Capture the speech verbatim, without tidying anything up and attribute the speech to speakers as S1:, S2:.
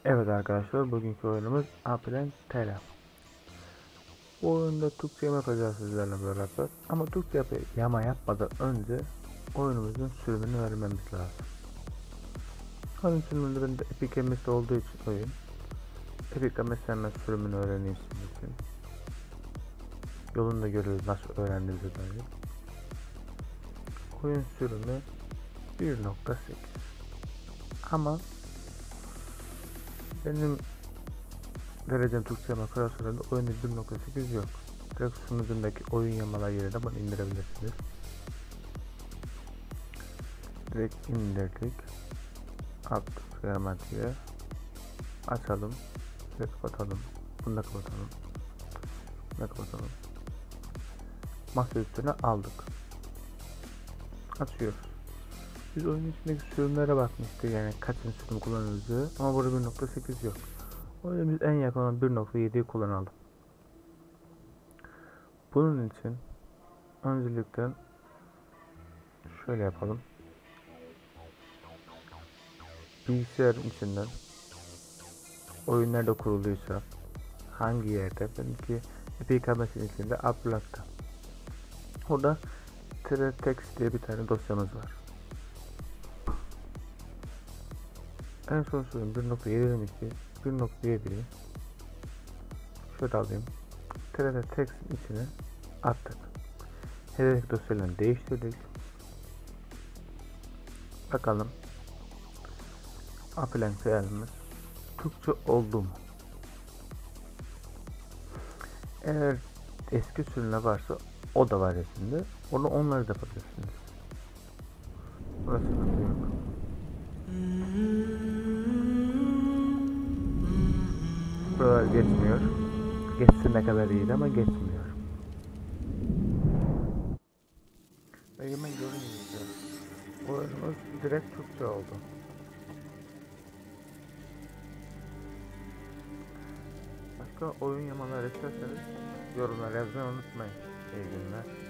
S1: Evet arkadaşlar, bugünkü oyunumuz Aplen Tele. Bu oyunda Türkçe yama yapacağız sizlerle beraber. Ama Türkçe yama yapmadan önce oyunumuzun sürümünü öğrenmemiz lazım. Oyun sürümünde ben de Epic M S olduğu için oyun. Epic M S hemen sürümünü öğreneyim sizin için. Yolunda görüyoruz nasıl öğrendiğimizi dair. Oyun sürümü bir nokta sekiz. Ama benim derecem Türkçe yama klasöründe oyunda bir nokta sekiz yok. Direkt sunucundaki oyun yamalar yerine bunu indirebilirsiniz. Direkt indirdik. Attık diye açalım ve kapatalım. Bunu da kapatalım. Bunu da kapatalım. Masa üstüne aldık. Açıyoruz. Biz oyunun içindeki sürümlere bakmıştık, yani kaçın sürüm kullanıldığı, ama burada bir nokta sekiz yok. O yüzden biz en yakın olan bir nokta yediyi kullanalım. Bunun için öncelikle şöyle yapalım. Bilgisayarın içinden oyun nerede kurulduysa, hangi yerde, benimki Epic M S'in içinde Upload'da. Orada text diye bir tane dosyamız var. En son sürüm bir nokta yedi demişti. bir nokta yediyi şöyle alayım. Text'in içine attık. Hedef dosyalarını değiştirdik. Bakalım Aplen Tele'miz Türkçe oldu mu? Eğer eski sürümler varsa o da var resimde. Onu onları da yapabilirsiniz. Burası sıkıntı yok. Buralar geçmiyor. Geçse ne kadar iyiydi ama geçmiyor. Ve hemen görünüyor. Oyunumuz direkt Türkçe oldu. Başka oyun yamaları isterseniz yorumlara yazmayı unutmayın. İyi günler.